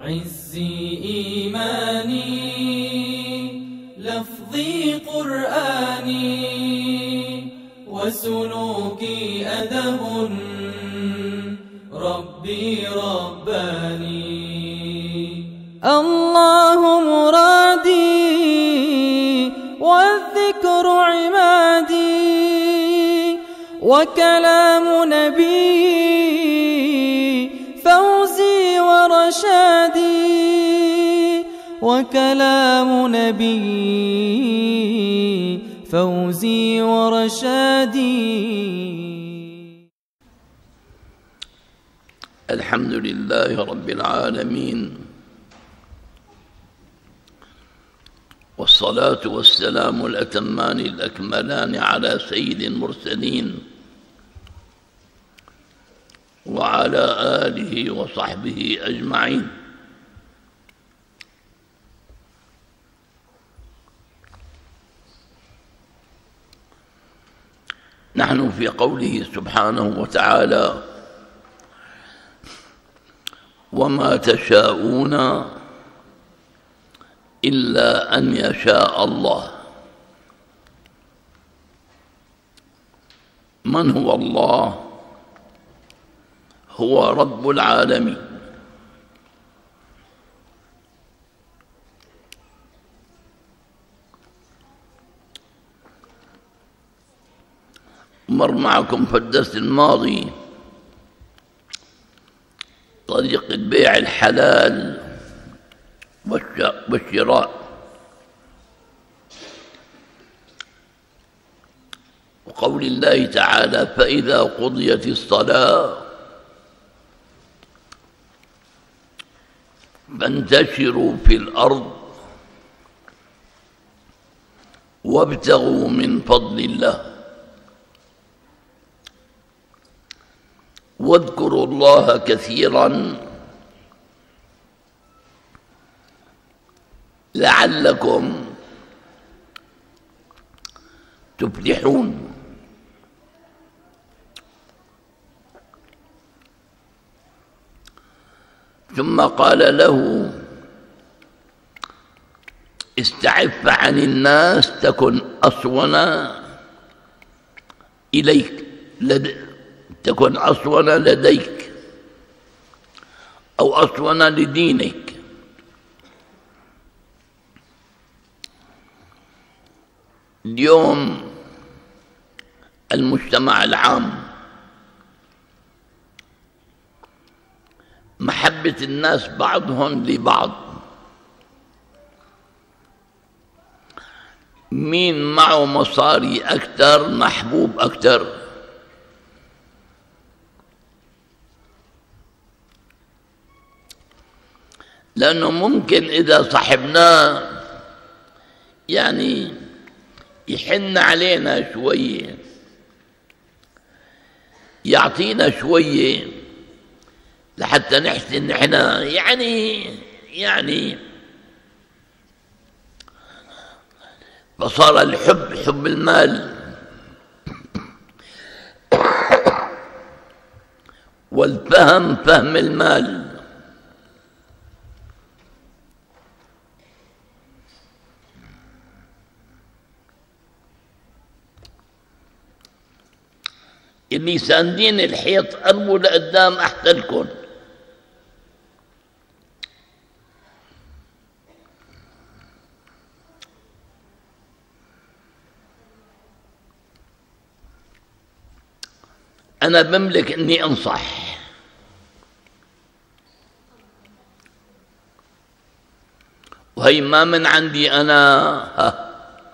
عزي إيماني لفظي قرآني وسلوكي أدب ربي رباني. الله مرادي والذكر عمادي وكلام نبي فوزي ورشادي وكلام نبي فوزي ورشادي. الحمد لله رب العالمين، والصلاة والسلام الأتمان الأكملان على سيد المرسلين وعلى آله وصحبه أجمعين. نحن في قوله سبحانه وتعالى: وما تشاءون إلا أن يشاء الله. من هو الله؟ هو رب العالمين، مر معكم في الدرس الماضي طريقة بيع الحلال والشراء، وقول الله تعالى: فإذا قضيت الصلاة فانتشروا في الأرض وابتغوا من فضل الله واذكروا الله كثيرا لعلكم تفلحون. ثم قال له: استعف عن الناس تكن أصون إليك، تكن أصون لديك أو أصون لدينك. اليوم المجتمع العام محبة الناس بعضهم لبعض، مين معه مصاري أكثر محبوب أكثر. لأنه ممكن إذا صاحبناه يعني يحن علينا شوية، يعطينا شوية لحتى نحسن نحن يعني فصار الحب حب المال والفهم فهم المال. اللي ساندين الحيط قربوا لقدام أحسن لكم. أنا بملك إني أنصح، وهي ما من عندي أنا.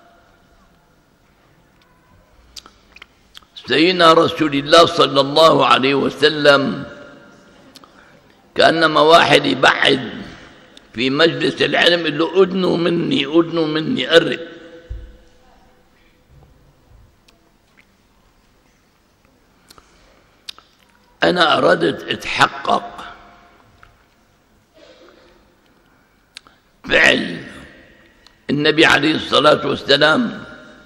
سيدنا رسول الله صلى الله عليه وسلم كأنما واحد يبعد في مجلس العلم يقول له: أدنوا مني أدنوا مني، قرب. أنا أردت أتحقق فعل النبي عليه الصلاة والسلام.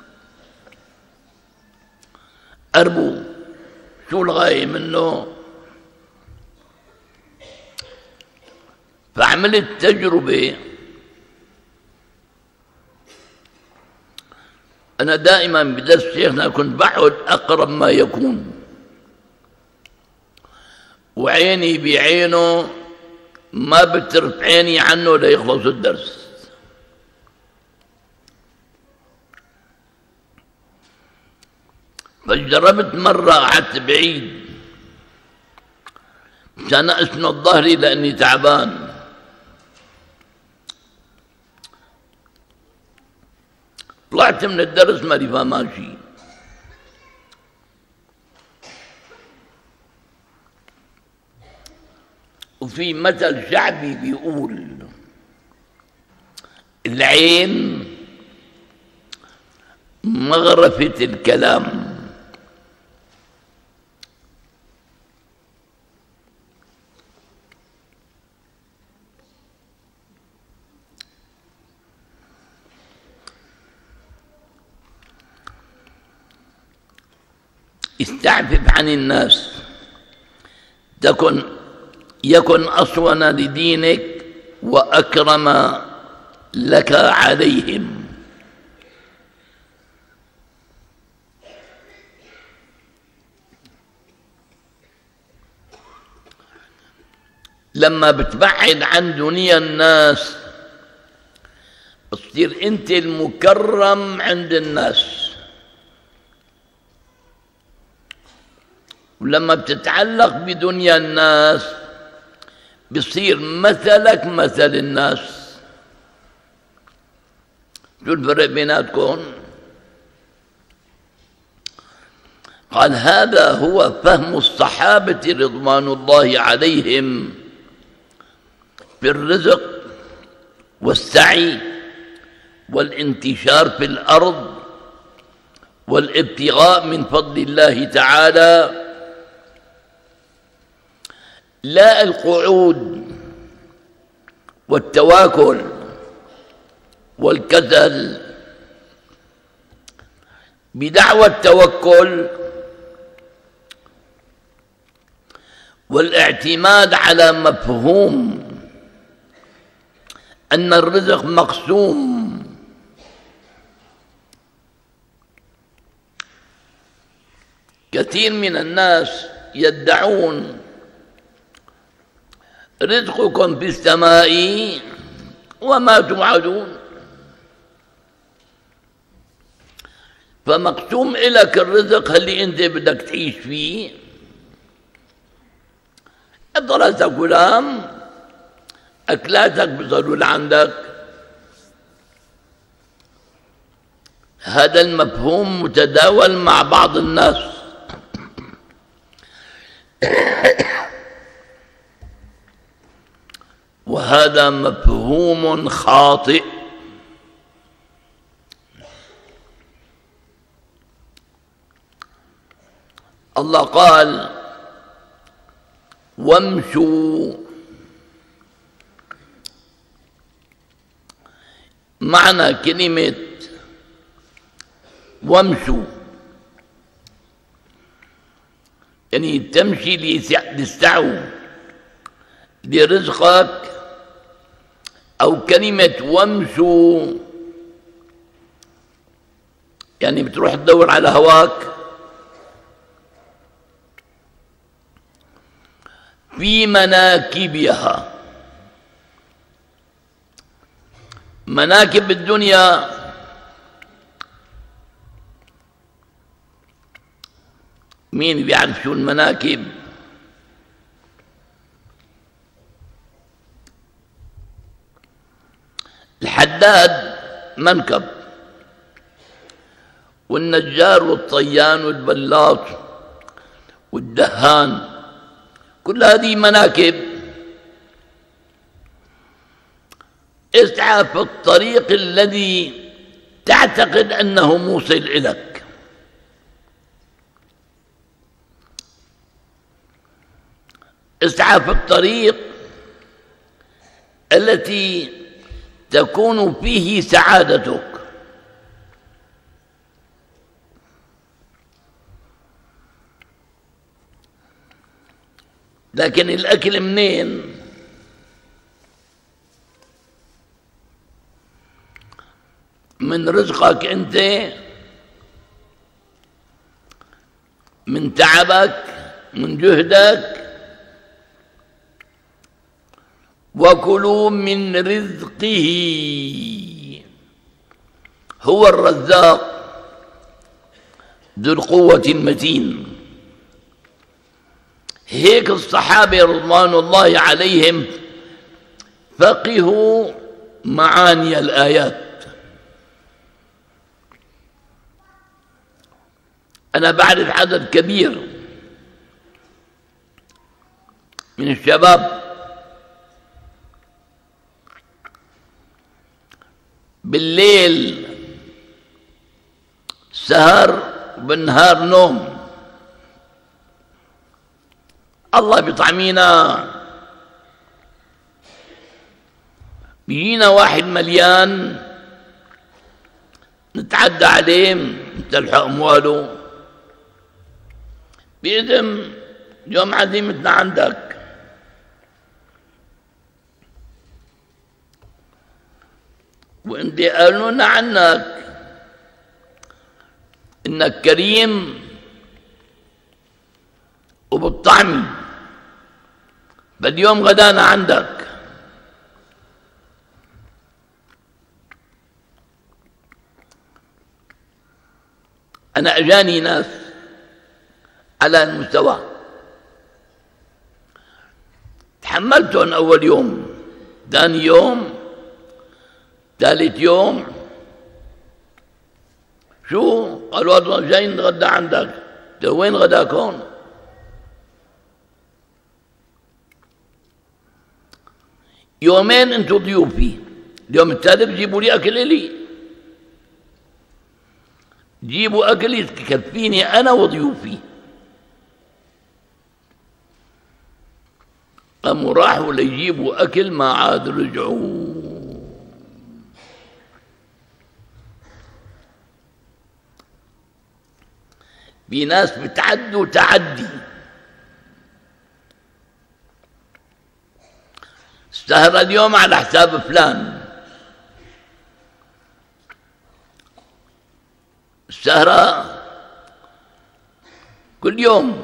قربوا، شو الغاية منه؟ عملت تجربة. أنا دائما بدرس شيخنا كنت بقعد أقرب ما يكون، وعيني بعينه، ما بترف عيني عنه ليخلص الدرس. فجربت مرة قعدت بعيد عشان أسند ظهري لأني تعبان. طلعت من الدرس ماني فاهمان شي. وفي مثل شعبي بيقول العين مغرفة الكلام. استعفف عن الناس يكن أصون لدينك وأكرم لك عليهم. لما بتبعد عن دنيا الناس بتصير أنت المكرم عند الناس، ولما بتتعلق بدنيا الناس بصير مثلك مثل الناس. شو الفرق بيناتكم؟ قال هذا هو فهم الصحابة رضوان الله عليهم في الرزق والسعي والانتشار في الأرض والابتغاء من فضل الله تعالى، لا القعود والتواكل والكسل. بدعوى التوكل والاعتماد على مفهوم أن الرزق مقسوم، كثير من الناس يدعون رزقكم في السماء وما توعدون، فمقسوم إلك الرزق اللي أنت بدك تعيش فيه. درست غلام أكلاتك بيصلوا لعندك. هذا المفهوم متداول مع بعض الناس. وهذا مفهوم خاطئ. الله قال وامشوا. معنى كلمة وامشوا يعني تمشي للسعو لرزقك، أو كلمة وامشوا يعني بتروح تدور على هواك في مناكبها. مناكب الدنيا مين بيعرف شو المناكب؟ الحداد منكب، والنجار والطيان والبلاط والدهان كل هذه مناكب. اسعى في الطريق الذي تعتقد أنه موصل إليك. اسعى في الطريق التي تكون فيه سعادتك. لكن الأكل منين؟ من رزقك أنت، من تعبك، من جهدك. وكلوا من رزقه، هو الرزاق ذو القوة المتين. هيك الصحابة رضوان الله عليهم فقهوا معاني الآيات. أنا بعرف عدد كبير من الشباب بالليل سهر وبالنهار نوم. الله بيطعمينا. بيجينا واحد مليان نتعدى عليه نستلحق أمواله، بيقدم يوم عزيمتنا عندك. وانت قالوا لنا عنك انك كريم وبالطعم، باليوم غدانا عندك. انا اجاني ناس على المستوى تحملتهم اول يوم، ثاني يوم، ثالث يوم. شو قالوا جايين نتغدى عندك؟ وين غداك؟ هون. يومين انتم ضيوفي، اليوم الثالث جيبوا لي اكل الي، جيبوا اكل يكفيني انا وضيوفي. قاموا راحوا ليجيبوا اكل ما عاد رجعوا. في ناس بتعدوا تعدي. السهرة اليوم على حساب فلان، السهرة كل يوم.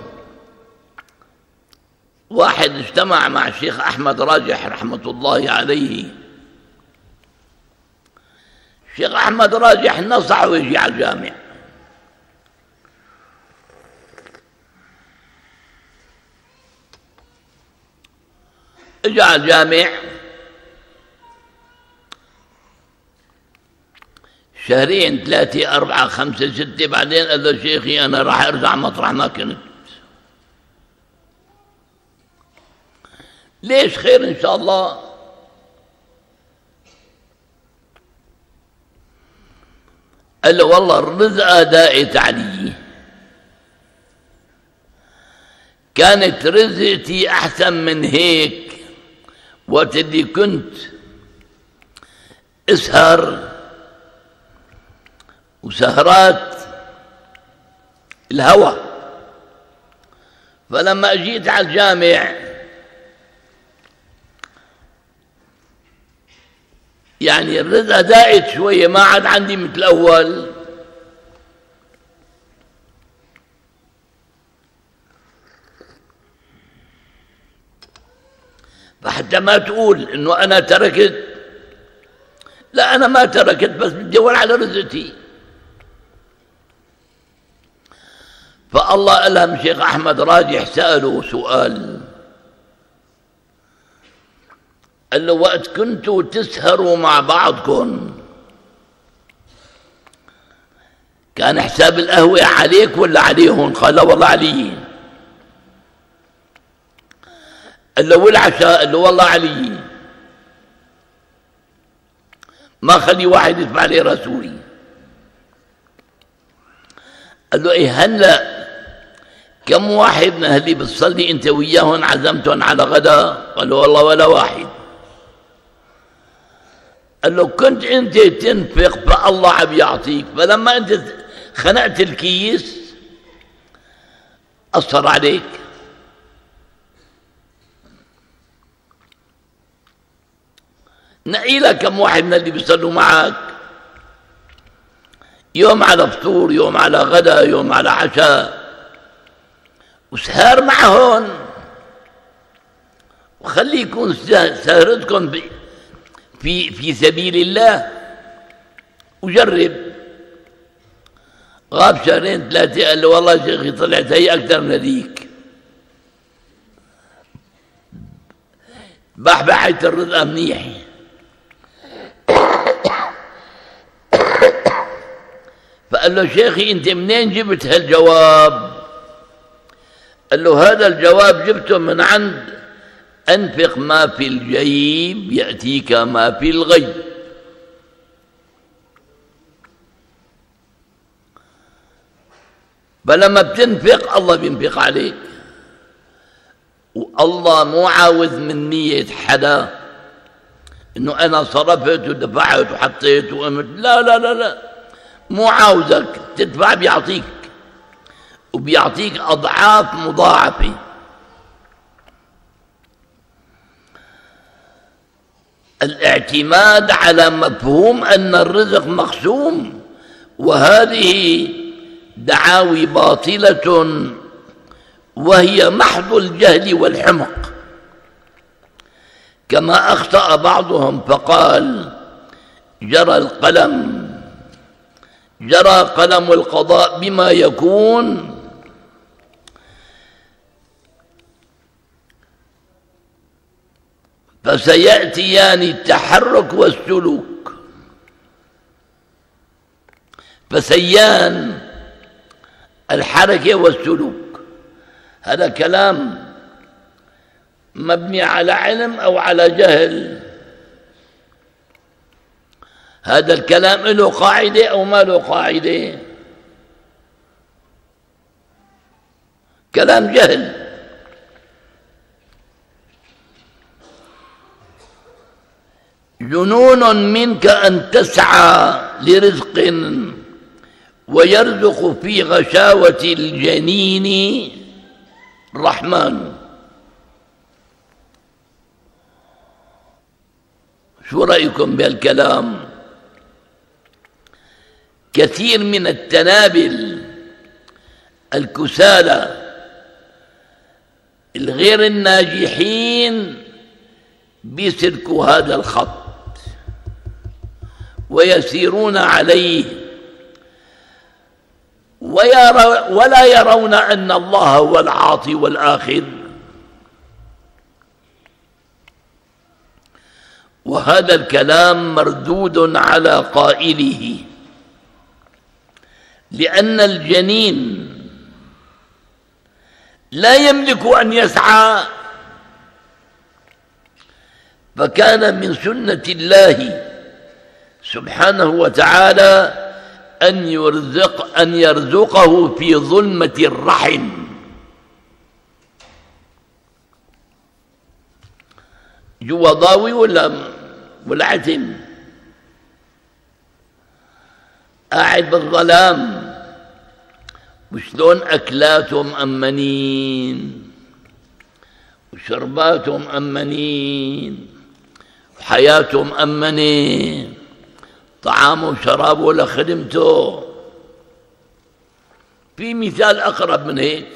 واحد اجتمع مع الشيخ أحمد راجح رحمة الله عليه. الشيخ أحمد راجح نصحه يجي على الجامع. اجى على الجامع شهرين، ثلاثة، أربعة، خمسة، ستة، بعدين قال له شيخي أنا راح أرجع مطرح ما كنت. ليش؟ خير إن شاء الله. قال له والله الرزقة دائت علي، كانت رزقتي أحسن من هيك وقت اللي كنت اسهر وسهرات الهوى. فلما جيت على الجامع يعني الرزقة دائت شوية، ما عاد عندي مثل الأول. فحتى ما تقول إنه أنا تركت، لا أنا ما تركت، بس بدي أدور على رزقتي. فالله ألهم الشيخ أحمد راجح سأله سؤال، قال له وقت كنتوا تسهروا مع بعضكم كان حساب القهوة عليك ولا عليهم؟ قال لا والله علي. قال له والعشاء؟ قال له والله علي، ما خلي واحد يدفع لي رسولي. قال له ايه هلا كم واحد من اللي بتصلي انت وياهم عزمتهم على غدا؟ قال له والله ولا واحد. قال له كنت انت تنفق فالله عم يعطيك، فلما انت خنقت الكيس اثر عليك. نقي لك كم واحد من اللي بيصلوا معك يوم على فطور، يوم على غدا، يوم على عشاء، وسهر معهن، وخلي يكون سهرتكم في سبيل الله. وجرب. غاب شهرين ثلاثة قال له والله شيخي طلعت هي أكثر من هذيك، بحبحت الرزقة منيح. فقال له شيخي أنت منين جبت هالجواب؟ قال له هذا الجواب جبته من عند أنفق ما في الجيب يأتيك ما في الغيب. فلما بتنفق الله بينفق عليك، والله مو عاوز من نية حدا انه انا صرفت ودفعت وحطيت وقمت، لا لا لا لا، مو عاوزك تدفع، بيعطيك وبيعطيك اضعاف مضاعفة. الاعتماد على مفهوم ان الرزق مقسوم، وهذه دعاوي باطلة وهي محض الجهل والحمق. كما أخطأ بعضهم فقال جرى قلم القضاء بما يكون، فسيأتيان التحرك والسلوك. فسيان الحركة والسلوك، هذا كلام مبني على علم أو على جهل؟ هذا الكلام له قاعدة أو ما له قاعدة؟ كلام جهل. جنون منك أن تسعى لرزق ويرزق في غشاوة الجنين الرحمن. شو رأيكم بهالكلام؟ كثير من التنابل الكسالى الغير الناجحين بيسلكوا هذا الخط ويسيرون عليه، ولا يرون أن الله هو العاطي والآخذ. وهذا الكلام مردود على قائله، لأن الجنين لا يملك أن يسعى، فكان من سنة الله سبحانه وتعالى أن يرزقه في ظلمة الرحم. جوا ضاوي ولا عتم، قاعد بالظلام، وشلون أكلاتهم مأمنين وشرباتهم مأمنين وحياتهم مأمنين، طعامه وشرابه ولا خدمته. في مثال أقرب من هيك؟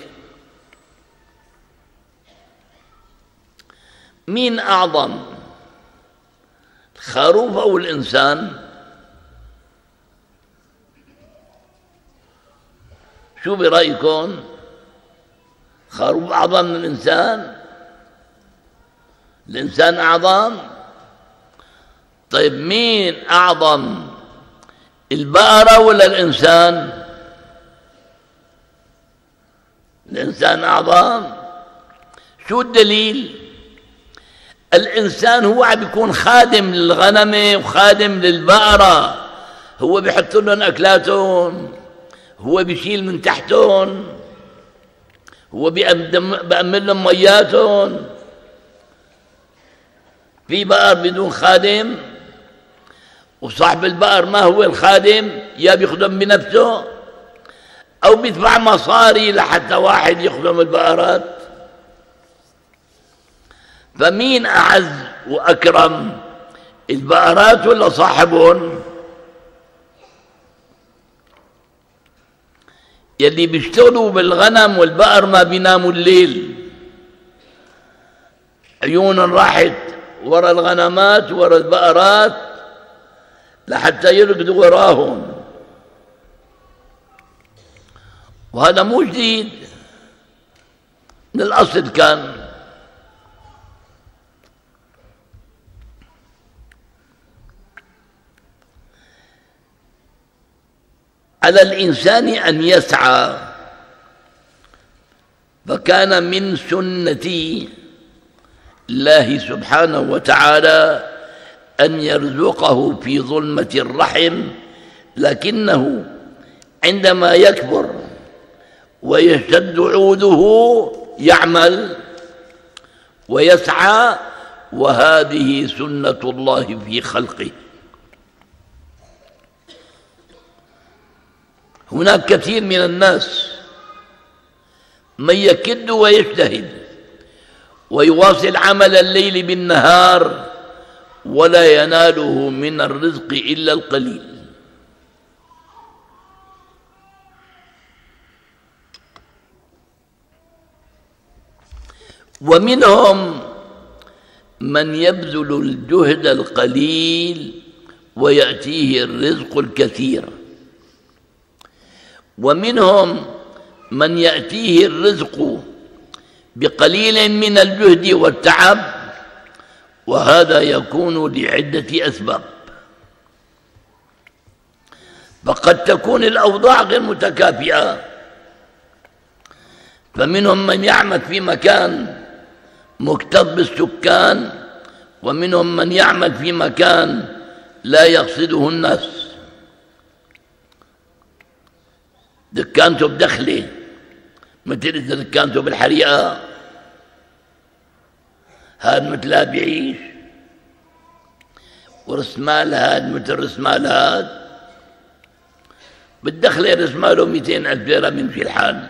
مين أعظم، الخروف أو الإنسان؟ شو برأيكم؟ خروف أعظم من الإنسان؟ الإنسان أعظم؟ طيب مين أعظم، البقرة ولا الإنسان؟ الإنسان أعظم. شو الدليل؟ الإنسان هو عم بيكون خادم للغنمة وخادم للبقرة، هو بيحط لهم أكلاتهم، هو بيشيل من تحتهم، هو بيأمن لهم مياتهم. في بقر بدون خادم، وصاحب البقر ما هو الخادم، يا بيخدم بنفسه أو بيدفع مصاري لحتى واحد يخدم البقرات. فمين أعز وأكرم، البقرات ولا صاحبهم؟ يلي بيشتغلوا بالغنم والبقر ما بيناموا الليل، عيونهم راحت ورا الغنمات ورا البقرات لحتى يركضوا وراهم. وهذا مو جديد، من الأصل كان. على الإنسان أن يسعى، فكان من سنة الله سبحانه وتعالى أن يرزقه في ظلمة الرحم، لكنه عندما يكبر ويشتد عوده يعمل ويسعى، وهذه سنة الله في خلقه. هناك كثير من الناس من يكد ويجتهد ويواصل عمل الليل بالنهار ولا يناله من الرزق إلا القليل. ومنهم من يبذل الجهد القليل ويأتيه الرزق الكثير، ومنهم من يأتيه الرزق بقليل من الجهد والتعب، وهذا يكون لعدة أسباب. فقد تكون الأوضاع غير متكافئة، فمنهم من يعمل في مكان مكتظ بالسكان، ومنهم من يعمل في مكان لا يقصده الناس. دكانته بدخله مثل دكانته بالحريقة، هذا مثل بيعيش، ورسمال هذا مثل رسمال هذا، بالدخله رسماله 200,000 ليرة بيمشي الحال.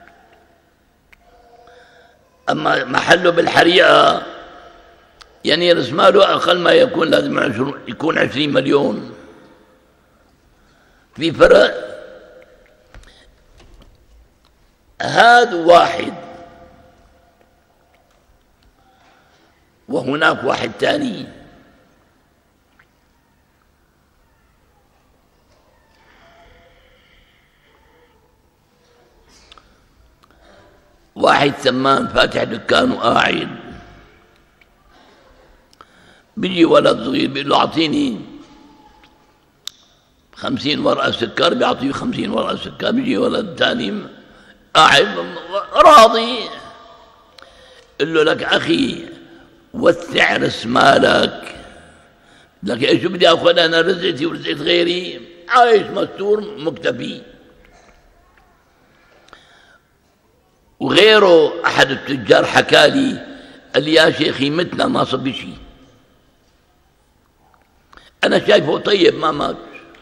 أما محله بالحريقة يعني رسماله أقل ما يكون لازم يكون 20 مليون. في فرق. هذا واحد، وهناك واحد ثاني واحد سمان فاتح دكان وقاعد، بيجي ولد صغير بيقول له أعطيني 50 ورقة سكر، بيعطيه 50 ورقة سكر. بيجي ولد ثاني قاعد راضي، قل له لك أخي وسع راس مالك، لك ايش بدي اخذ انا رزقتي ورزقت غيري، عايش مستور مكتفي. وغيره احد التجار حكى لي، قال لي يا شيخي متنا ما صب شيء، انا شايفه طيب ما مات.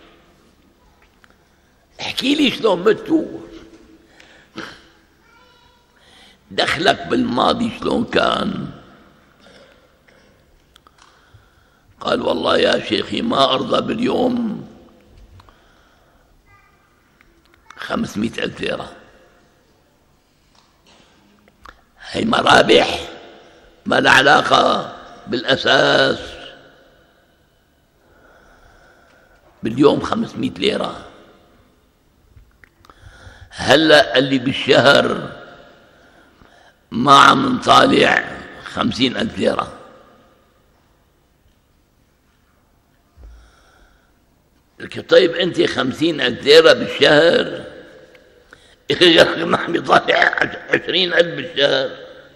احكي لي شلون متوا، دخلك بالماضي شلون كان؟ قال والله يا شيخي ما أرضى باليوم 500,000 ليرة، هي مرابح ما لها علاقة بالأساس. باليوم 500 ليرة. هلأ اللي بالشهر ما عم نطالع 50,000 ليرة. طيب أنت 50,000 ليرة بالشهر، غيرك ما عم يطالع 20,000 بالشهر.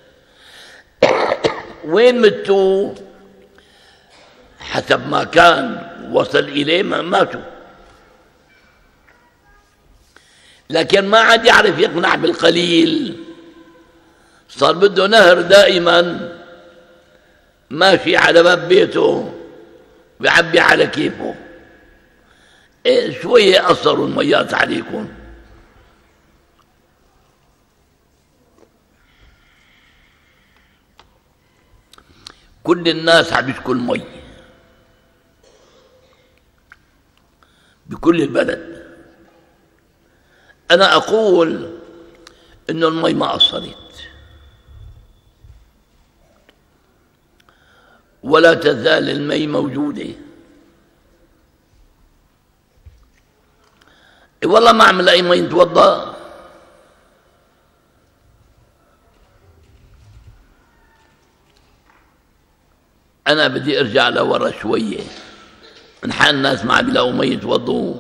وين متوا؟ حسب ما كان وصل إليه ما ماتوا، لكن ما عاد يعرف يقنع بالقليل، صار بده نهر دائما ماشي على باب بيته بيعبي على كيفه. إيه شوية أثروا الميات عليكم. كل الناس عم يشكوا المي بكل البلد. أنا أقول إنه المي ما قصرت ولا تزال المي موجودة. والله ما أعمل أي مي نتوضأ. أنا بدي أرجع لورا شوية، من حال الناس ما عم يلاقوا مي يتوضوا.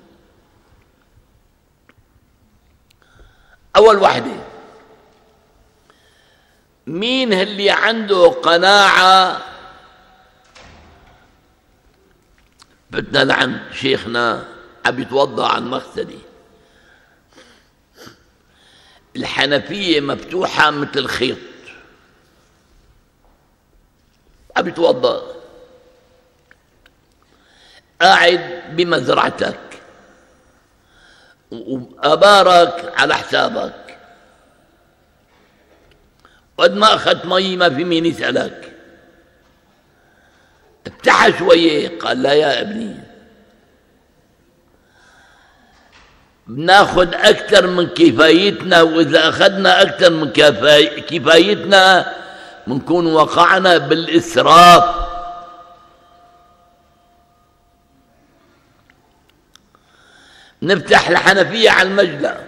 أول وحدة، مين اللي عنده قناعة؟ بدنا لعند شيخنا عم يتوضأ عن مغسلة، الحنفية مفتوحة مثل الخيط، عم يتوضأ قاعد بمزرعتك وأبارك على حسابك، قد ما أخذت مي ما في مين يسألك. افتحها شوية، قال لا يا ابني، بناخذ أكثر من كفايتنا، وإذا أخذنا أكثر من كفايتنا بنكون وقعنا بالإسراف. نفتح الحنفية على المجلى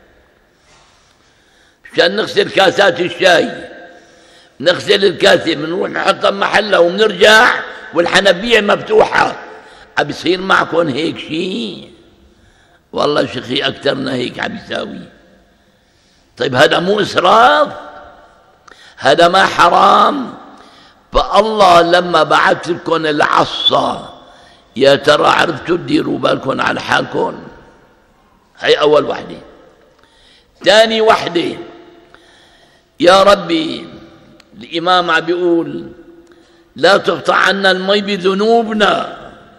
عشان نغسل كاسات الشاي، نغسل الكاسة بنروح نحطها بمحلها وبنرجع والحنفية مفتوحة. عم بيصير معكم هيك شيء؟ والله شيخي أكثرنا هيك عم يساوي. طيب هذا مو إسراف؟ هذا ما حرام؟ فالله لما بعث لكم العصا يا ترى عرفتوا تديروا بالكم على حالكم؟ هي أول وحدة. ثاني وحدة، يا ربي الإمام عم بيقول لا تقطع عنا المي بذنوبنا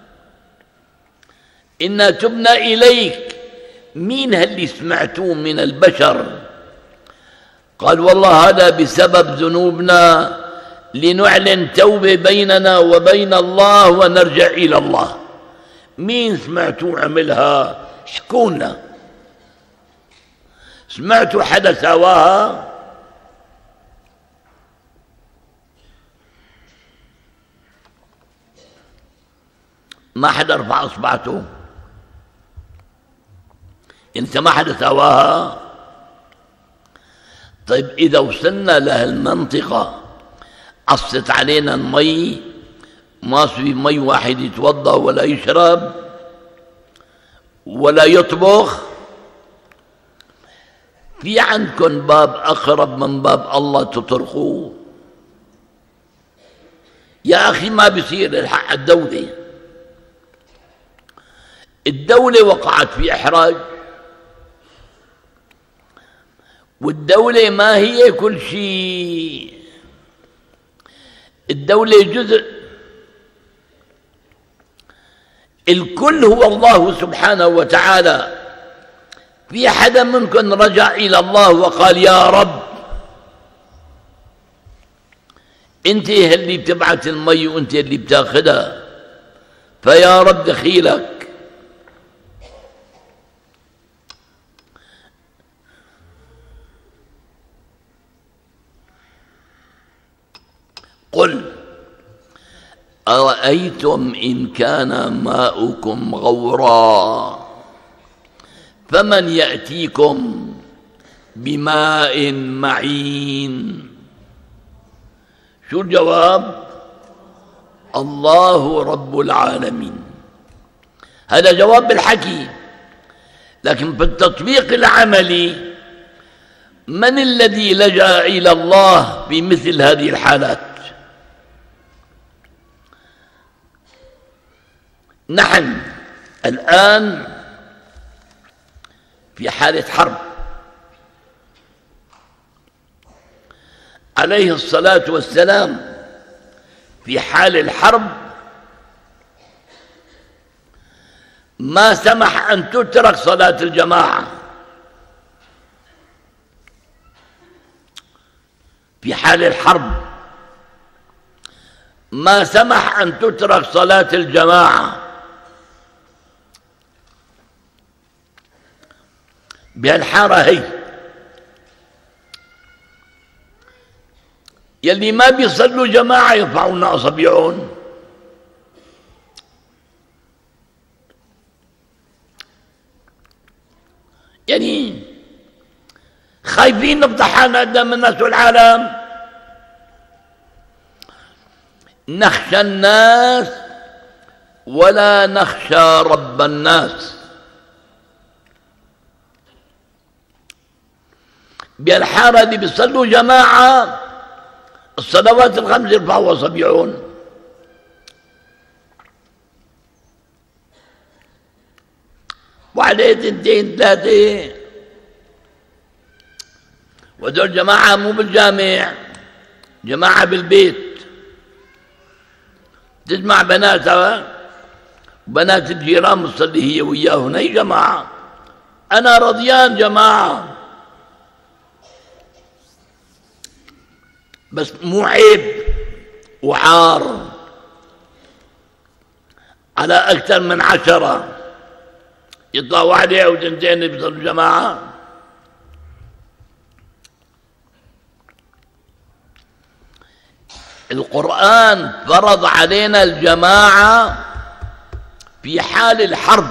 إنا تبنا إليك. مين اللي سمعتوه من البشر قال والله هذا بسبب ذنوبنا لنعلن توبة بيننا وبين الله ونرجع إلى الله؟ مين سمعتوه عملها؟ احكونا، سمعتوا حدا سواها؟ ما حدا رفع اصبعته؟ انت ما حدا سواها؟ طيب اذا وصلنا لهالمنطقة عصت علينا المي، ما في مي واحد يتوضا ولا يشرب ولا يطبخ، في عندكم باب اقرب من باب الله تطرقوه؟ يا اخي ما بيصير الحق الدولة. الدولة وقعت في إحراج، والدولة ما هي كل شيء، الدولة جزء، الكل هو الله سبحانه وتعالى. في حدا منكم رجع إلى الله وقال يا رب أنت اللي بتبعت المي وأنت اللي بتاخدها، فيا رب دخيلك. قل أرأيتم إن كان ماؤكم غورا فمن يأتيكم بماء معين؟ شو الجواب؟ الله رب العالمين. هذا جواب بالحكي، لكن بالتطبيق العملي من الذي لجأ إلى الله في مثل هذه الحالات؟ نحن الآن في حالة حرب، عليه الصلاة والسلام في حال الحرب ما سمح أن تترك صلاة الجماعة. في حال الحرب ما سمح أن تترك صلاة الجماعة. بهالحارة هي يلي ما بيصلوا جماعة يرفعون أصابعهم. يعني خايفين نفضحنا قدام الناس والعالم. نخشى الناس ولا نخشى رب الناس. بالحارة اللي بيصلوا جماعة الصلوات الخمس يرفعوا أصابعهم. واحدة اثنتين ثلاثة، وهذول جماعة مو بالجامع، جماعة بالبيت. تجمع بناتها وبنات الجيران بتصلي هي وياهن، هي جماعة. أنا رضيان جماعة، بس مو عيب وعار على أكثر من 10 يطلع واحدة أو تنتين بيصلوا جماعة. القرآن فرض علينا الجماعة في حال الحرب،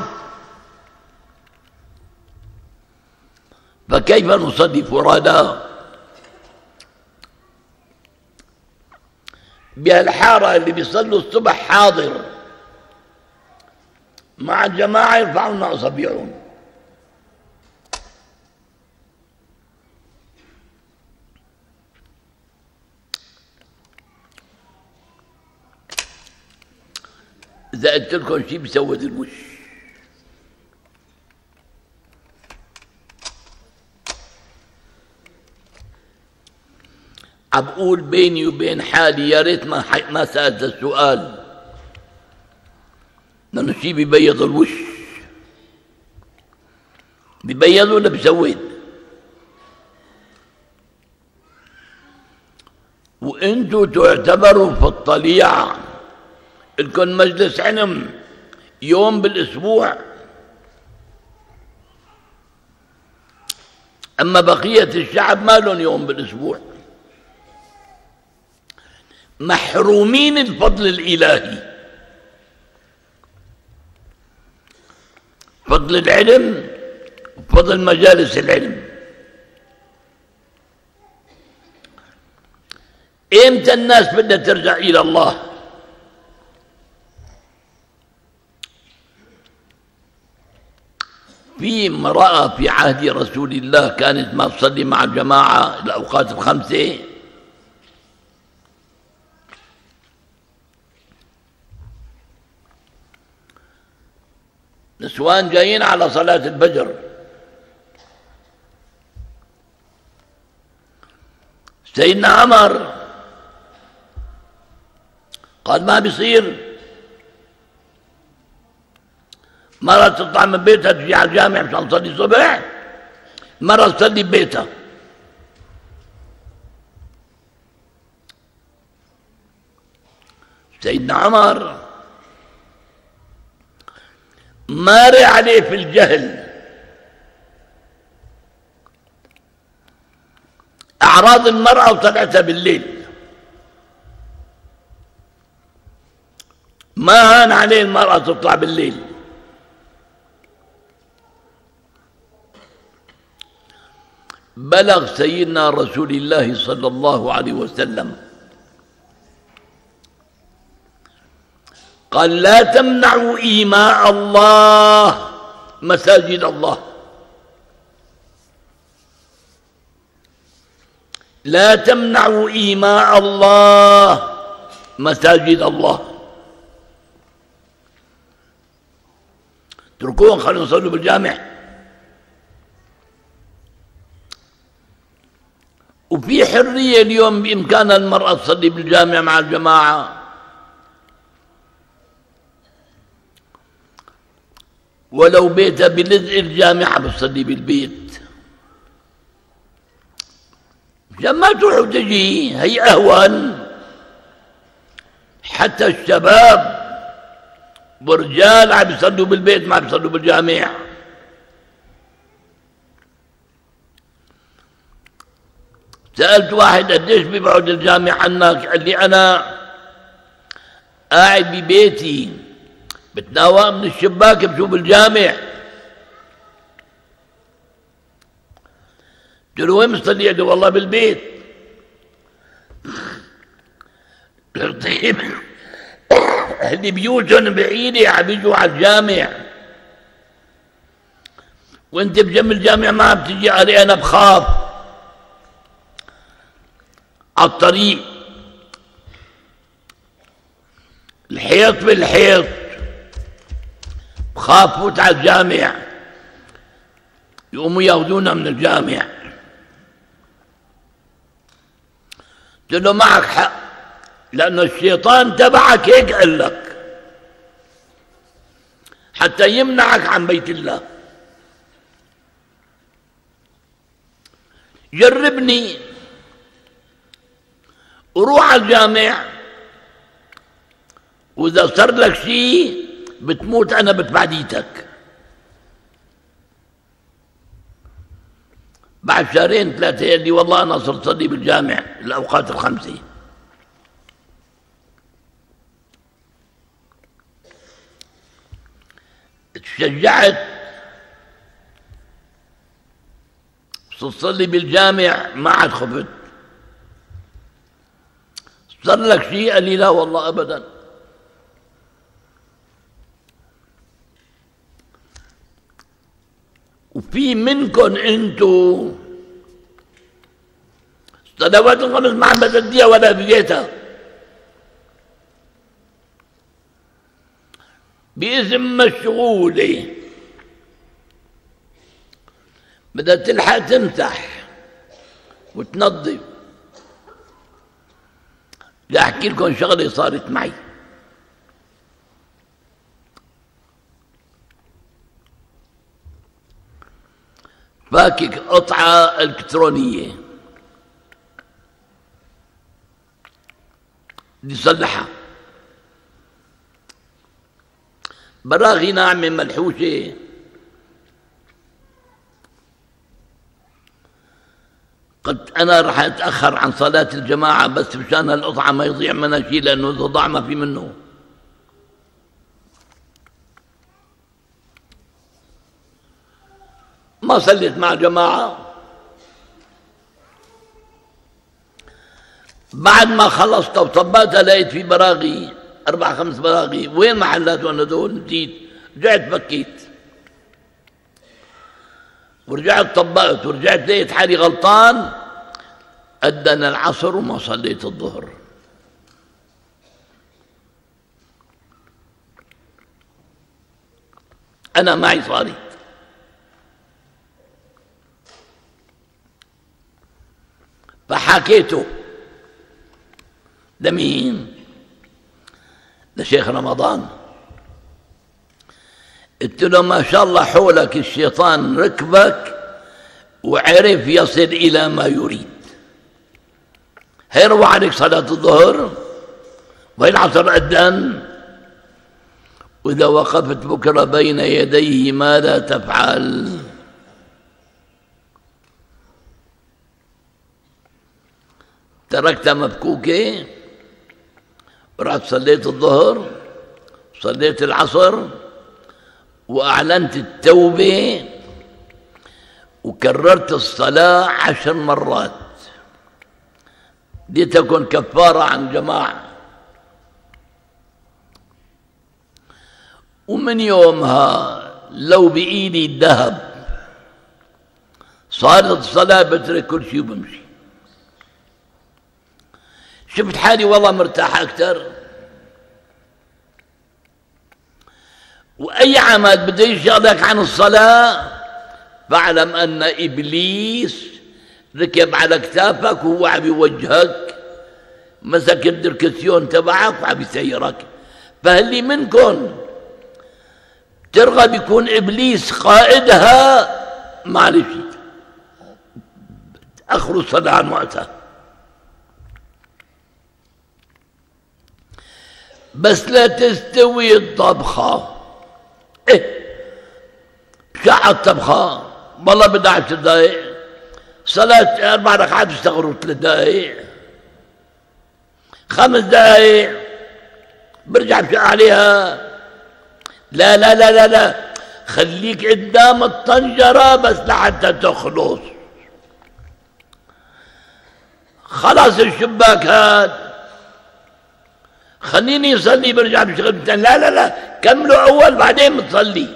فكيف نصلي فرادى؟ بهالحارة اللي بيصلوا الصبح حاضر مع الجماعة يرفعون أصابعهم. إذا قلت لكم شيء بيسود الوش. عم بقول بيني وبين حالي يا ريت ما سألت السؤال، لأنه شيء بيبيض الوش. بيبيض ولا بيسود؟ وانتوا تعتبروا في الطليعة لكم مجلس علم يوم بالأسبوع، أما بقية الشعب ما لهم يوم بالأسبوع، محرومين الفضل الإلهي، فضل العلم وفضل مجالس العلم. إمتى الناس بدها ترجع إلى الله؟ في امرأة في عهد رسول الله كانت ما تصلي مع الجماعة الأوقات الخمسة، نسوان جايين على صلاة الفجر، سيدنا عمر قال ما بيصير مرة تطلع من بيتها تجي على الجامع مشان تصلي الصبح، مرة تصلي ببيتها. سيدنا عمر ماري عليه في الجهل، أعراض المرأة وطلعتها بالليل، ما هان عليه المرأة تطلع بالليل. بلغ سيدنا رسول الله صلى الله عليه وسلم قال لا تمنعوا إيماء الله مساجد الله، لا تمنعوا إيماء الله مساجد الله. اتركوهم خلوا يصلوا بالجامع. وفي حرية اليوم بإمكان المرأة تصلي بالجامع مع الجماعة، ولو بيتها بلزق الجامعة بتصلي بالبيت، عشان ما تروح وتجي، هي أهون. حتى الشباب والرجال عم يصلوا بالبيت ما بيصلوا بالجامع. سألت واحد قديش بيبعد الجامع عنك؟ قال لي أنا قاعد ببيتي بتناوى من الشباك بشوف الجامع. قلت له وين مصلي؟ قال لي والله بالبيت. طيب اللي بيوتهم بعيدة عم بيجوا على الجامع وانت بجنب الجامع ما بتجي علي. انا بخاف على الطريق الحيط بالحيط، بخاف فوت على الجامع يقوموا ياخذونا من الجامع. قلت له معك حق، لأنه الشيطان تبعك هيك قال لك حتى يمنعك عن بيت الله. جربني وروح على الجامع، وإذا صار لك شيء بتموت أنا بتبعديتك. بعد شهرين ثلاثة قال لي والله أنا صرت صلي بالجامع الأوقات الخمسة. تشجعت تصلي بالجامع ما عاد خفت. صار لك شيء؟ قال لي لا والله أبدا. وفي منكم انتو صلوات الخمس ما عم بتديها ولا ببيتها باسم مشغولة، بدها تلحق تمسح وتنظف. بدي احكي لكم شغله صارت معي. فاكك قطعة إلكترونية بدي صلحها، براغي ناعمة ملحوشة، قلت أنا رح أتأخر عن صلاة الجماعة بس مشان هالقطعة ما يضيع منها شيء، لأنه إذا ضاع ما في منه. ما صليت مع جماعة. بعد ما خلصت وطبقتها لقيت في براغي 4 5 براغي. وين محلاتهم هذول؟ نسيت. رجعت بكيت ورجعت طبقت ورجعت لقيت حالي غلطان. أذن العصر وما صليت الظهر. أنا معي صارت. فحكيته لمين؟ لشيخ رمضان. قلت له ما شاء الله حولك الشيطان ركبك وعرف يصل إلى ما يريد. هيروى عليك صلاة الظهر وهي العصر أذن، وإذا وقفت بكرة بين يديه ماذا تفعل؟ تركتها مفكوكة ورحت صليت الظهر، صليت العصر، وأعلنت التوبة وكررت الصلاة 10 مرات لتكن كفارة عن جماعة. ومن يومها لو بإيدي الذهب صارت الصلاة بترك كل شيء وبمشي. شفت حالي والله مرتاح أكثر. وأي عمل بده يشغلك عن الصلاة فاعلم أن إبليس ركب على كتافك وهو عم يوجهك، مسك الدركسيون تبعك وعم يسيرك. فهل منكم ترغب يكون إبليس قائدها؟ معلش أخروا الصلاة عن وقتها. بس لا تستوي الطبخة. شع الطبخة والله بدها 10 دقايق. صلاة 4 ركعات بيستغرقوا 3 دقائق 5 دقائق برجع بشق عليها. لا لا لا لا لا، خليك قدام الطنجرة بس لحتى تخلص. خلاص الشباك هاد خليني اصلي برجع بشغل ثاني. لا لا لا، كملوا اول بعدين بتصلي.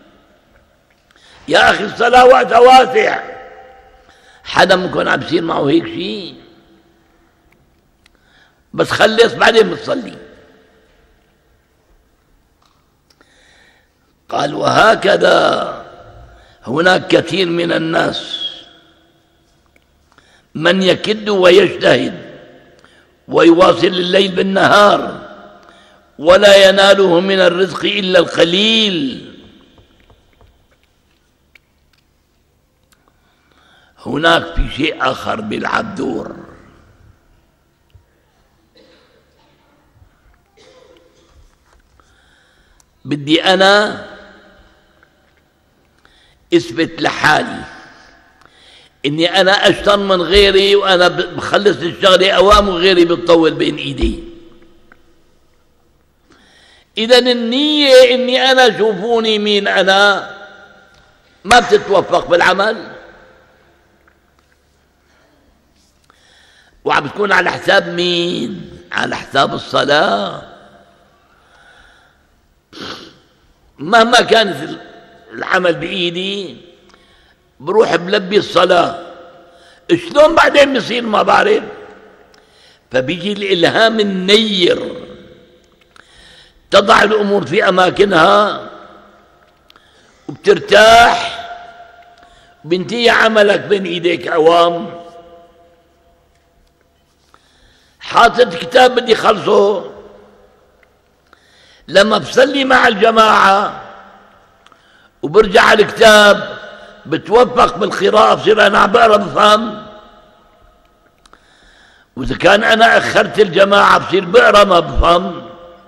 يا اخي الصلاة وقتها واسع. حدا ممكن عم بصير معه هيك شيء؟ بس خلص بعدين بتصلي. قال وهكذا هناك كثير من الناس من يكد ويجتهد ويواصل الليل بالنهار ولا يناله من الرزق إلا القليل. هناك في شيء آخر بيلعب دور. بدي أنا اثبت لحالي اني انا اشطر من غيري وانا بخلص الشغله اوام وغيري بتطول بين ايدي. اذا النيه اني انا شوفوني مين انا ما بتتوفق بالعمل، وعم بتكون على حساب مين؟ على حساب الصلاه. مهما كانت العمل بايدي بروح بلبي الصلاة. شلون بعدين بصير ما بعرف. فبيجي الإلهام النير، تضع الأمور في أماكنها وبترتاح، بنتهي عملك بين إيديك عوام. حاطط كتاب بدي خلصه، لما بصلي مع الجماعة وبرجع على الكتاب بتوفق بالقراءة، بصير أنا عم بقرا بفهم. وإذا كان أنا أخرت الجماعة بصير بقرا ما بفهم.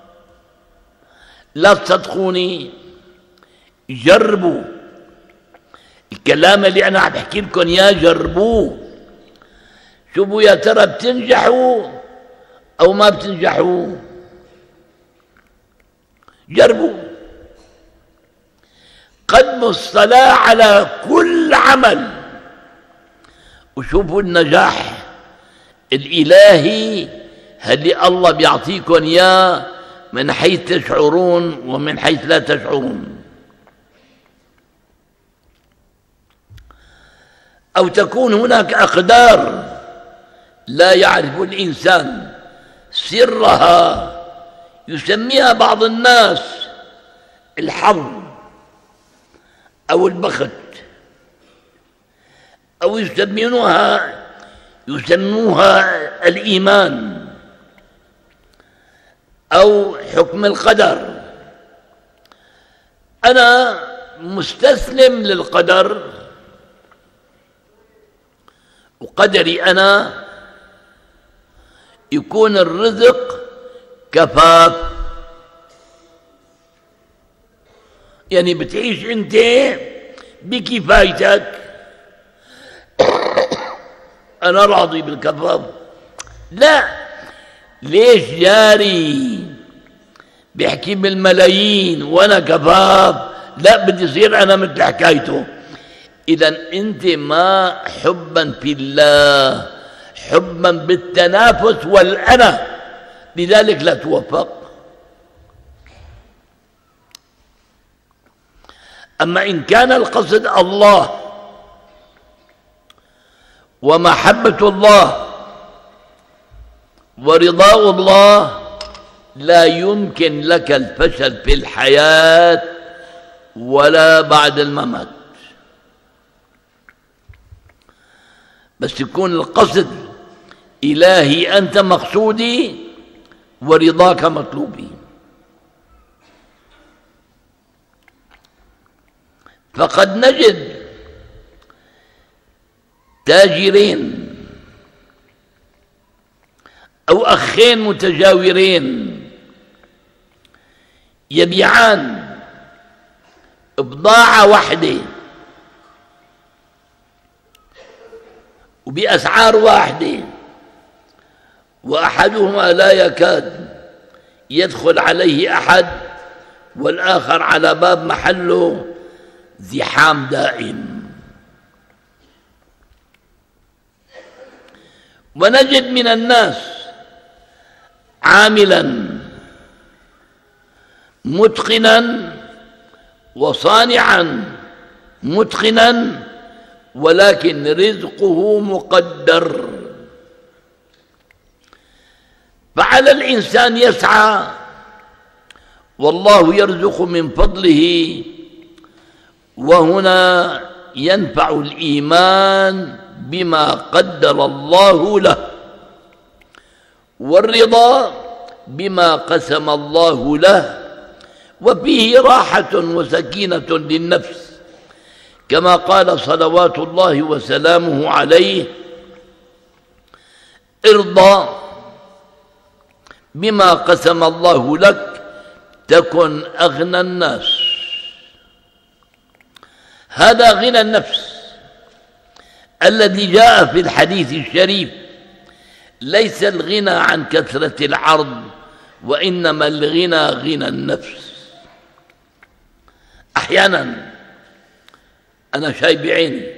لا تصدقوني، جربوا الكلام اللي أنا عم بحكي لكم إياه، جربوه شوفوا يا ترى بتنجحوا أو ما بتنجحوا. جربوا، قدموا الصلاة على كل عمل وشوفوا النجاح الإلهي اللي الله بيعطيكم إياه من حيث تشعرون ومن حيث لا تشعرون. أو تكون هناك أقدار لا يعرف الإنسان سرها، يسميها بعض الناس الحظ أو البخت، أو يسموها الإيمان أو حكم القدر. أنا مستسلم للقدر، وقدري أنا يكون الرزق كفاف. يعني بتعيش أنت بكفايتك، أنا راضي بالكفاف. لا، ليش جاري بيحكي بالملايين وأنا كفاف؟ لا، بدي يصير أنا مثل حكايته. إذا أنت ما حبا في الله، حبا بالتنافس والأنا، لذلك لا توفق. أما إن كان القصد الله ومحبة الله ورضاء الله، لا يمكن لك الفشل في الحياة ولا بعد الممات. بس يكون القصد إلهي، أنت مقصودي ورضاك مطلوبي. فقد نجد تاجرين أو أخين متجاورين يبيعان بضاعة واحدة، وبأسعار واحدة، وأحدهما لا يكاد يدخل عليه أحد، والآخر على باب محله زحام دائم. ونجد من الناس عاملا متقنا وصانعا متقنا، ولكن رزقه مقدر. فعلى الإنسان يسعى، والله يرزق من فضله. وهنا ينفع الإيمان بما قدر الله له، والرضا بما قسم الله له، وفيه راحة وسكينة للنفس، كما قال صلوات الله وسلامه عليه: ارضى بما قسم الله لك تكن أغنى الناس. هذا غنى النفس الذي جاء في الحديث الشريف: ليس الغنى عن كثرة العرض، وإنما الغنى غنى النفس. أحيانا أنا شايف بعيني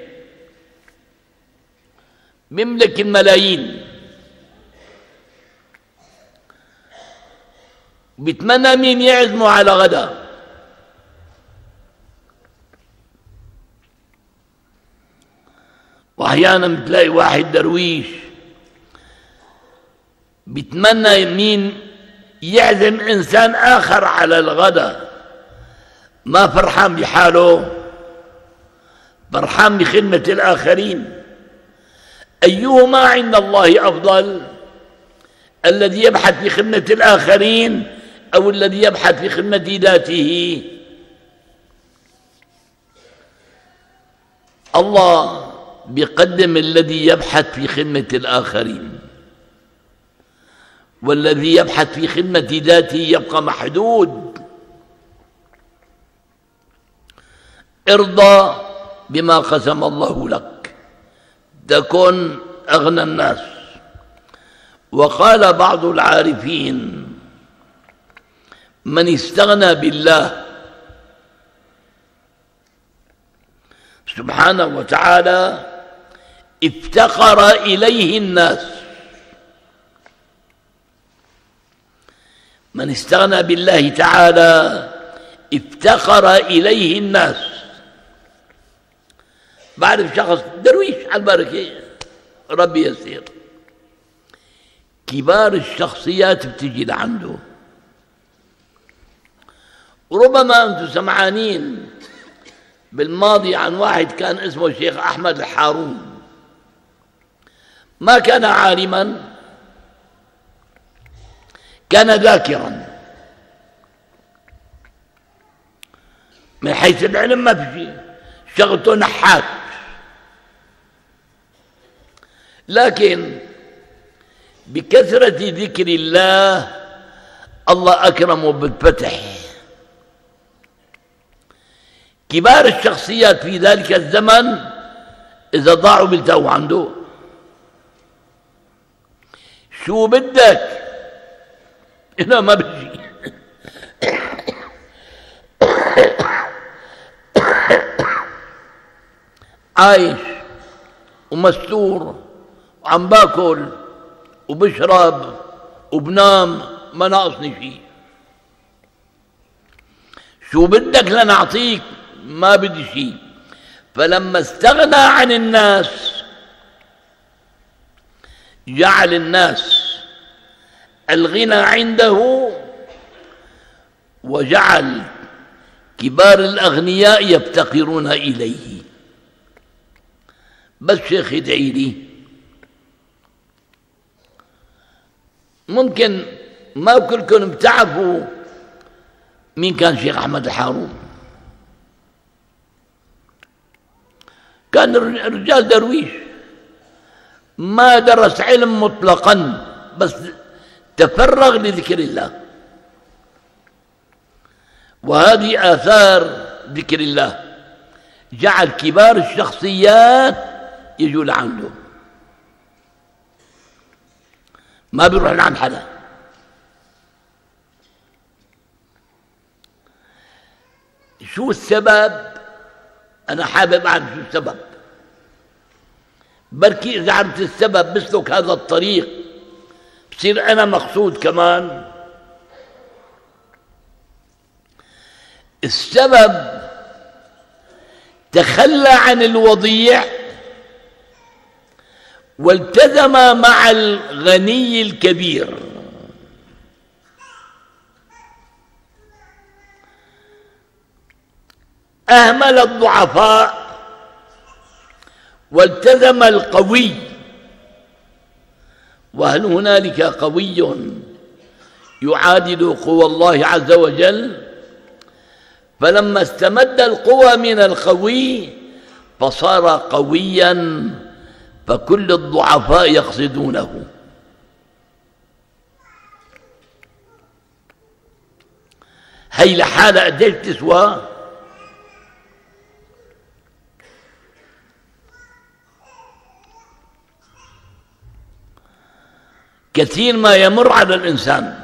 بيملك الملايين، بيتمنى مين يعزمه على غدا، وأحيانا بتلاقي واحد درويش بيتمنى مين يعزم إنسان آخر على الغدا. ما فرحان بحاله، فرحان بخدمة الآخرين. أيهما عند الله أفضل؟ الذي يبحث في خدمة الآخرين أو الذي يبحث في خدمة ذاته؟ الله بيقدم الذي يبحث في خدمة الآخرين، والذي يبحث في خدمة ذاته يبقى محدود. ارضى بما قسم الله لك تكن أغنى الناس. وقال بعض العارفين: من استغنى بالله سبحانه وتعالى افتقر إليه الناس. من استغنى بالله تعالى افتقر إليه الناس. بعرف شخص درويش على البركة، ربي يسير، كبار الشخصيات بتجي لعنده. وربما أنتم سمعانين بالماضي عن واحد كان اسمه الشيخ أحمد الحارون. ما كان عالما، كان ذاكرا من حيث العلم، ما في شيء، شغلته نحات، لكن بكثرة ذكر الله الله أكرمه بالفتح. كبار الشخصيات في ذلك الزمن إذا ضاعوا بيلتقوا عنده. شو بدك؟ هنا ما بجي. عايش ومستور وعم باكل وبشرب وبنام، ما ناقصني شيء. شو بدك لنعطيك؟ ما بدي شيء. فلما استغنى عن الناس جعل الناس الغنى عنده، وجعل كبار الأغنياء يفتقرون إليه. بس شيخ ادعي لي، ممكن ما كلكم بتعرفوا مين كان شيخ أحمد الحارون. كان رجال درويش، ما درس علم مطلقا، بس تفرغ لذكر الله. وهذه آثار ذكر الله، جعل كبار الشخصيات يجوا لعنده. ما بيروح لعند حدا. شو السبب؟ أنا حابب أعرف شو السبب. بركي إذا عرفت السبب بسلك هذا الطريق بصير أنا مقصود كمان. السبب تخلى عن الوضيع والتزم مع الغني الكبير. أهمل الضعفاء والتزم القوي. وهل هنالك قوي يعادل قوى الله عز وجل؟ فلما استمد القوى من القوي فصار قويا فكل الضعفاء يقصدونه. هي لحالها قديش تسوى؟ كثير ما يمر على الإنسان،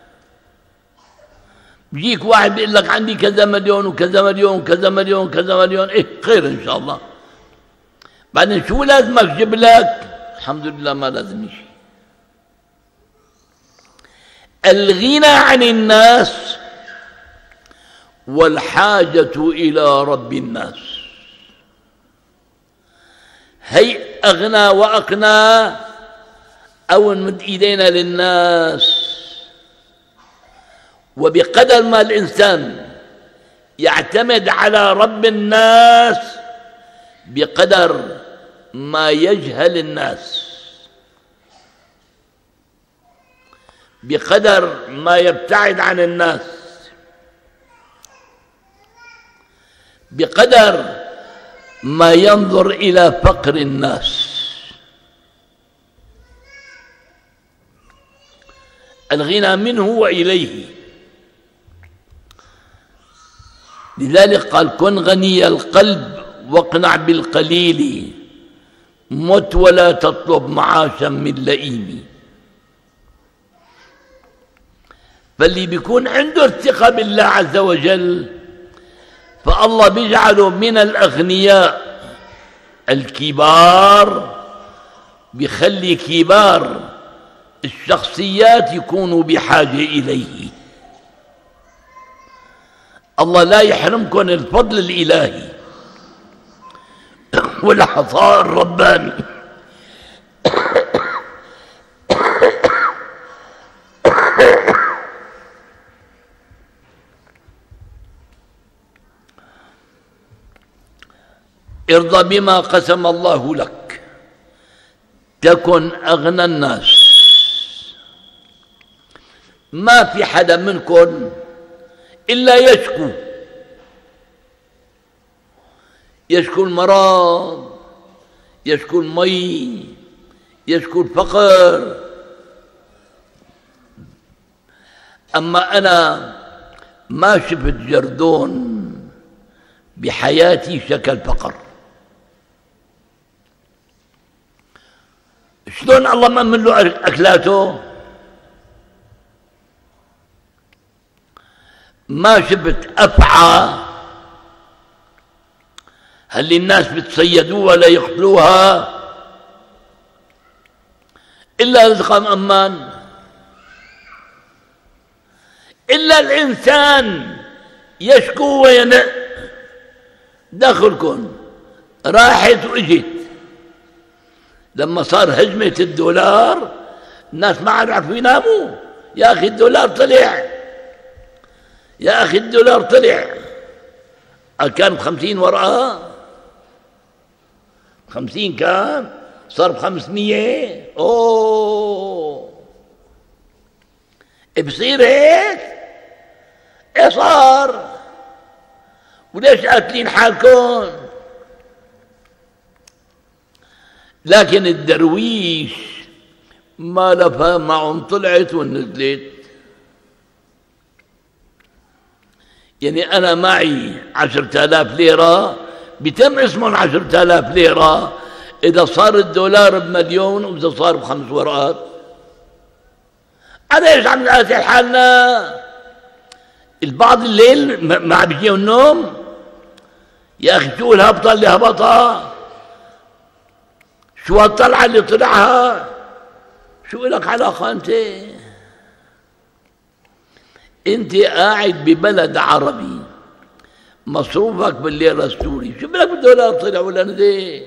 بيجيك واحد بيقول لك عندي كذا مليون وكذا مليون وكذا مليون وكذا مليون، إيه خير إن شاء الله. بعدين شو لازمك جيب لك؟ الحمد لله ما لازم شيء. الغنى عن الناس والحاجة إلى رب الناس. هي أغنى وأقنى أو نمد إيدينا للناس. وبقدر ما الإنسان يعتمد على رب الناس بقدر ما يجهل الناس، بقدر ما يبتعد عن الناس، بقدر ما ينظر إلى فقر الناس. الغنى منه وإليه. لذلك قال كن غني القلب واقنع بالقليل، مت ولا تطلب معاشا من لئيم. فاللي بيكون عنده الثقة بالله عز وجل فالله بيجعله من الأغنياء الكبار، بيخلي كبار الشخصيات يكونوا بحاجة إليه. الله لا يحرمكم الفضل الإلهي والعطاء الرباني. ارضى بما قسم الله لك تكن أغنى الناس. ما في حدا منكم إلا يشكو المرض، يشكو المي، يشكو الفقر. أما أنا ما شفت جردون بحياتي شكى الفقر. شلون الله مأمن له أكلاته؟ ما شفت أفعى هل الناس بتصيدوها ولا يقتلوها إلا رزق مأمان. إلا الإنسان يشكو وينأ. داخلكم راحت وإجت. لما صار هجمة الدولار الناس ما عرفوا يناموا. يا أخي الدولار طلع، يا أخي الدولار طلع. كان ب50 ورقة، 50 كان صار ب500. أوه بصير هيك؟ إيه صار؟ وليش قاتلين حالكم؟ لكن الدرويش ما لفها معهم، طلعت ونزلت. يعني أنا معي 10,000 ليرة بيتم اسمهم 10,000 ليرة إذا صار الدولار ب1,000,000 وإذا صار ب5 ورقات. على ايش عم نقاسي حالنا؟ البعض الليل ما عم بيجيه النوم، يا اخي شو الهبطه اللي هبطها؟ شو هالطلعه اللي طلعها؟ شو لك علاقه انت؟ انت قاعد ببلد عربي مصروفك بالليره السوري، شو بدك بالدولار طلع ولا نزل؟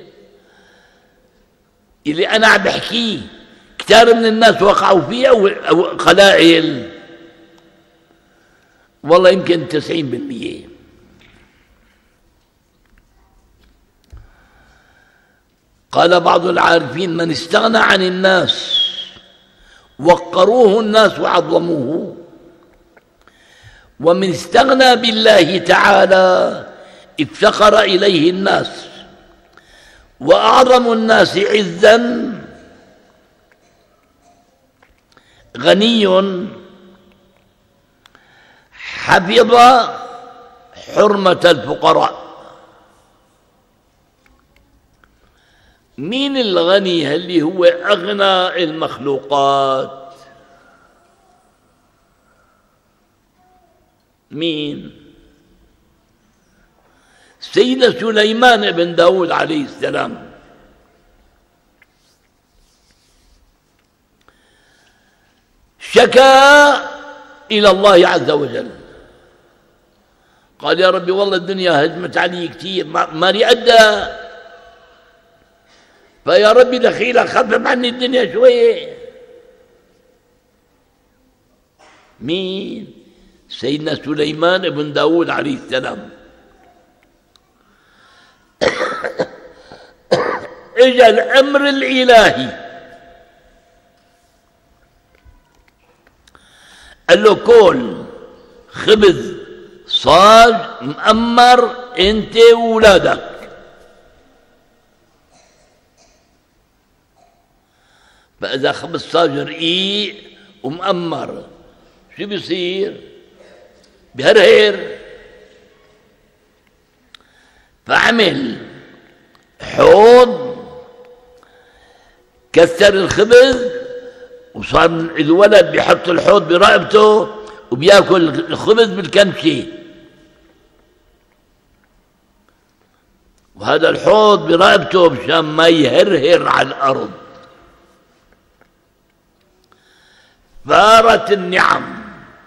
اللي انا عم بحكيه كثير من الناس وقعوا فيه او قلائل، والله يمكن 90%. قال بعض العارفين: من استغنى عن الناس وقروه الناس وعظموه، ومن استغنى بالله تعالى افتقر إليه الناس، وأعظم الناس عزا غني حفظ حرمة الفقراء. مين الغني اللي هو أغنى المخلوقات؟ مين؟ سيدنا سليمان بن داود عليه السلام. شكا إلى الله عز وجل، قال: يا ربي والله الدنيا هجمت علي كثير، مالي أدى، فيا ربي دخيلك خفف عني الدنيا شوية. مين؟ سيدنا سليمان بن داود عليه السلام. اجى الأمر الإلهي، قال له: كل خبز صاج مأمر انت وولادك. فإذا خبز صاج رقيق ومأمر شو بيصير؟ بهرهر. فعمل حوض، كسر الخبز، وصار الولد بيحط الحوض برقبته وبياكل الخبز بالكمشة، وهذا الحوض برقبته مشان ما يهرهر على الأرض. ثارت النعم،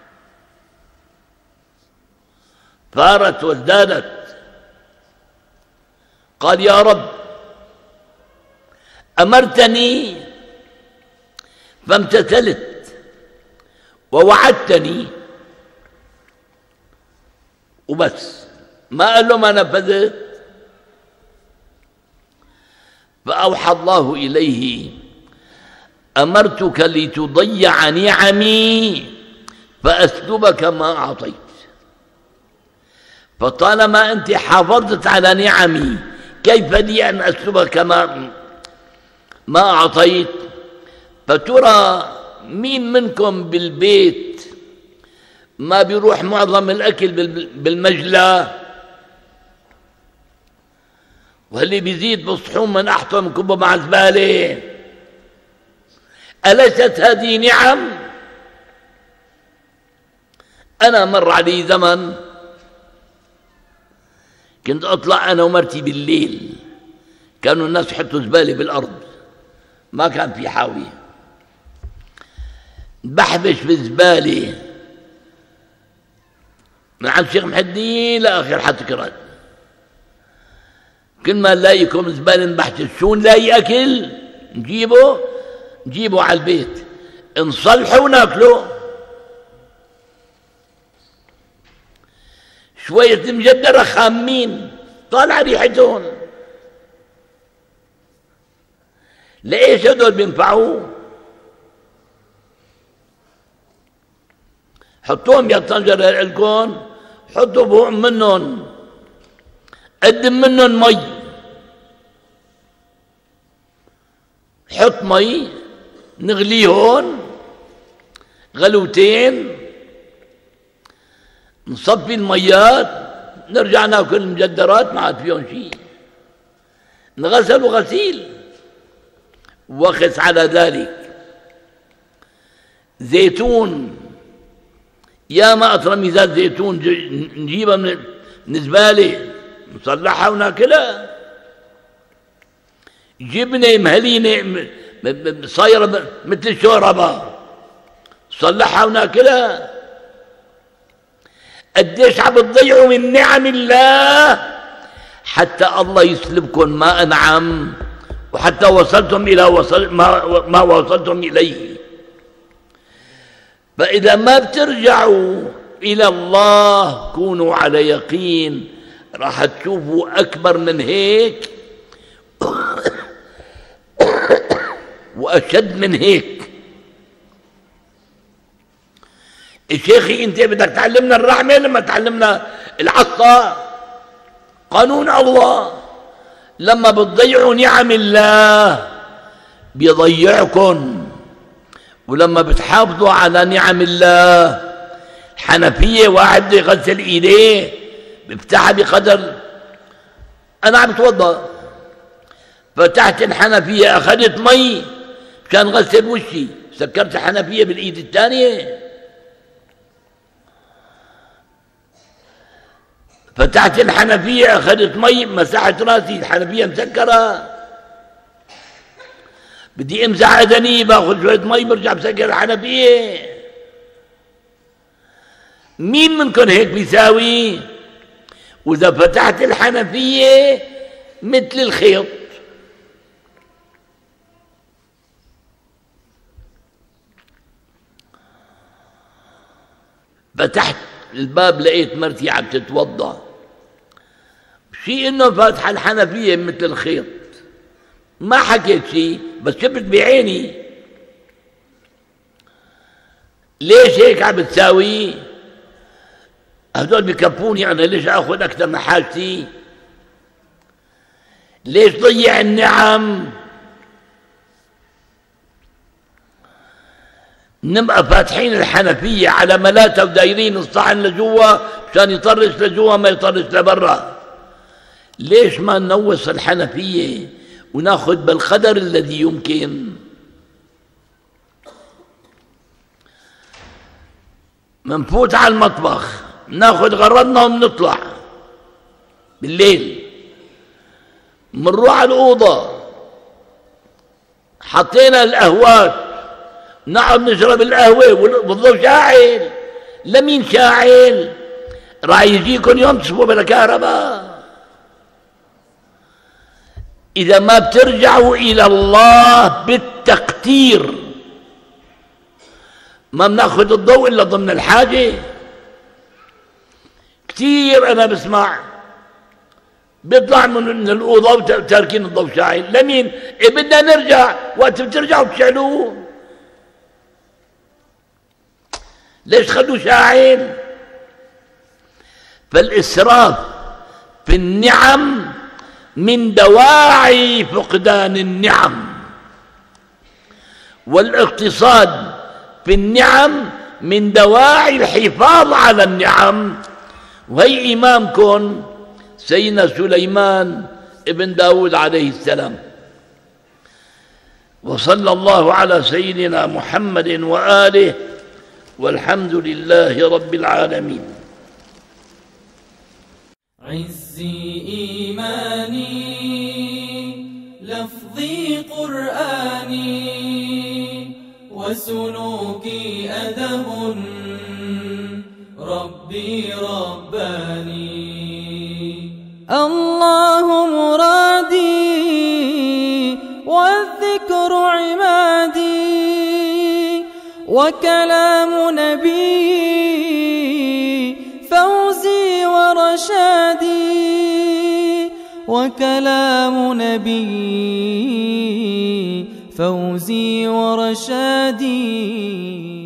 ثارت وازدادت. قال: يا رب أمرتني فامتثلت، ووعدتني وبس، ما قال له ما نفذت. فأوحى الله إليه: أمرتك لتضيع نعمي فأسلبك ما أعطيت، فطالما أنت حافظت على نعمي كيف لي أن أسلبك ما أعطيت؟ فترى مين منكم بالبيت ما بيروح معظم الأكل بالمجلى، واللي بيزيد بالصحون من أحطم كبه مع زبالة؟ أليست هذه نعم؟ أنا مر علي زمن كنت أطلع أنا ومرتي بالليل، كانوا الناس يحطوا زبالة بالأرض، ما كان في حاوية، بحبش بالزبالة من عند شيخ محدين لآخر حتكرد. كل ما نلاقيكم زبالة نبحث شو نلاقي أكل نجيبه على البيت، نصلحه وناكله. شوية مجدرة خامين طالع ريحتهم، لإيش هدول بينفعوا؟ حطوهم يا طنجرة لكم، حطوا فوق منهم، قدم منهم مي، حط مي نغليهم غلوتين، نصفي الميات، نرجع ناكل المجدرات ما عاد فيهم شيء، نغسل وغسيل. وقس على ذلك زيتون، يا ما أطرميزات زيتون نجيبها من الزبالة نصلحها وناكلها. جبنة مهلينة صايرة مثل الشوربة صلحها وناكلها. قديش عم تضيعوا من نعم الله حتى الله يسلبكم ما أنعم، وحتى وصلتم إلى ما وصلتم إليه. فإذا ما بترجعوا إلى الله كونوا على يقين راح تشوفوا أكبر من هيك وأشد من هيك. شيخي أنت بدك تعلمنا الرحمة لما تعلمنا العصا. قانون الله لما بتضيعوا نعم الله بيضيعكم، ولما بتحافظوا على نعم الله. حنفية واحد بده يغسل ايديه بفتحها بقدر، انا عم بتوضا فتحت الحنفية اخذت مي مشان غسل وشي، سكرت الحنفية بالايد الثانية. فتحت الحنفية اخذت مي مسحت راسي، الحنفية مسكرة. بدي امسح اذني باخذ شوية مي برجع بسكر الحنفية. مين منكم هيك بيساوي؟ واذا فتحت الحنفية مثل الخيط، فتحت الباب لقيت مرتي عم تتوضا، شيء انه فاتحه الحنفية مثل الخيط، ما حكيت شيء بس شفت بعيني. ليش هيك عم بتساوي؟ هدول بكفوني انا، ليش اخذ اكثر من حاجتي؟ ليش ضيع النعم؟ نبقى فاتحين الحنفية على ملاتها ودايرين الصحن لجوا مشان يطرش لجوا ما يطرش لبرا. ليش ما ننوص الحنفية وناخذ بالقدر الذي يمكن؟ منفوت على المطبخ ناخذ غرضنا ومنطلع بالليل، منروح على الأوضة حطينا القهوات نقعد نشرب القهوة والضوء شاعل. لمين شاعل؟ راح يجيكم يوم تصبوا بلا كهرباء. إذا ما بترجعوا إلى الله بالتقتير ما بناخذ الضوء إلا ضمن الحاجة. كثير أنا بسمع بيطلع من الأوضة وتاركين الضوء شاعل. لمين؟ إيه بدنا نرجع، وقت بترجعوا بتشعلوه. ليش خلوا شاعل؟ فالإسراف في النعم من دواعي فقدان النعم، والاقتصاد في النعم من دواعي الحفاظ على النعم. وهي إمامكم سيدنا سليمان ابن داود عليه السلام. وصلى الله على سيدنا محمد وآله، والحمد لله رب العالمين. عزي إيماني لفظي قرآني وسلوكي أدب ربي رباني. الله مرادي والذكر عمادي وكلام نبي فوزي ورشادي وكلام نبي فوزي ورشادي.